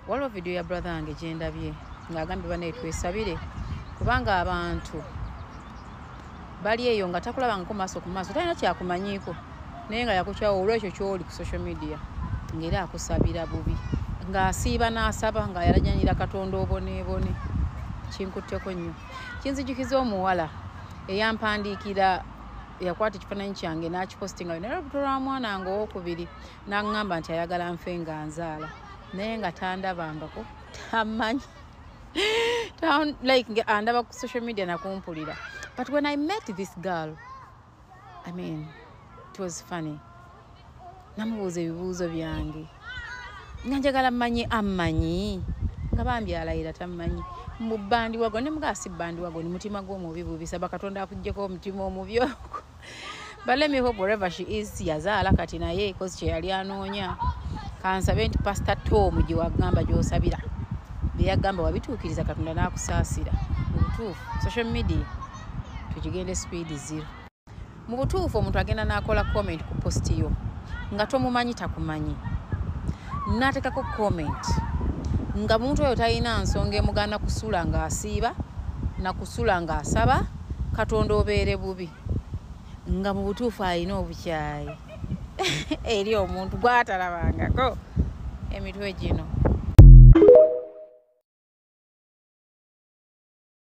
waliwo video ya brother wange gye ndabye ng'agambye bane twesabire kubanga abantu bali eyo nga takulabangako maaso ku maaso talina kyakumanyiiko naye nga yakukyawo olwekyo kyoli ku social media ng'era akusabira bubi ng'asiiba n'asaba ng'ayalajanyira Katonda oboneebone. Kinkutteko nnyo. Kinzijukiza omuwala eyampandiikira yakwata ekifaananyi kyange n'akipostinga naye olubuto lwa mwana nga owokubiri n'aŋŋamba nti ayagala nfe nga nzaala naye nga tandabangako tamanyi like andaba ku social media nakumpulira. But when I met this girl, I mean, it was funny. Namubuuza ebibuuzo byange nga njagala mmanyi amanyi nga bambi alayira tamanyi mu bbandi wago ne mugasi bbandi wago ni mutima gw'omubi bubisa Katonda akuggyeko omutima omubi ogwo. But let me hope wherever she is yazaala kati naye kozi kye yali anoonya kansabe nti Pastor Tom gye wagamba gy'osabira bye yagamba wabituukiriza Katonda n'akusaasira. Mu butuufu social media tugigende speed 0. Mu butuufu omuntu agenda n'akola comment ku post yo nga tomumanyi takumanyi n'ateekako comment nga muntu oyo talina nsonga emugana kusula ng'asiiba na kusula ng'asaba Katonda obeere bubi nga mu butuufu alina obukyayi eri omuntu gw'atalabangako emitwe gino.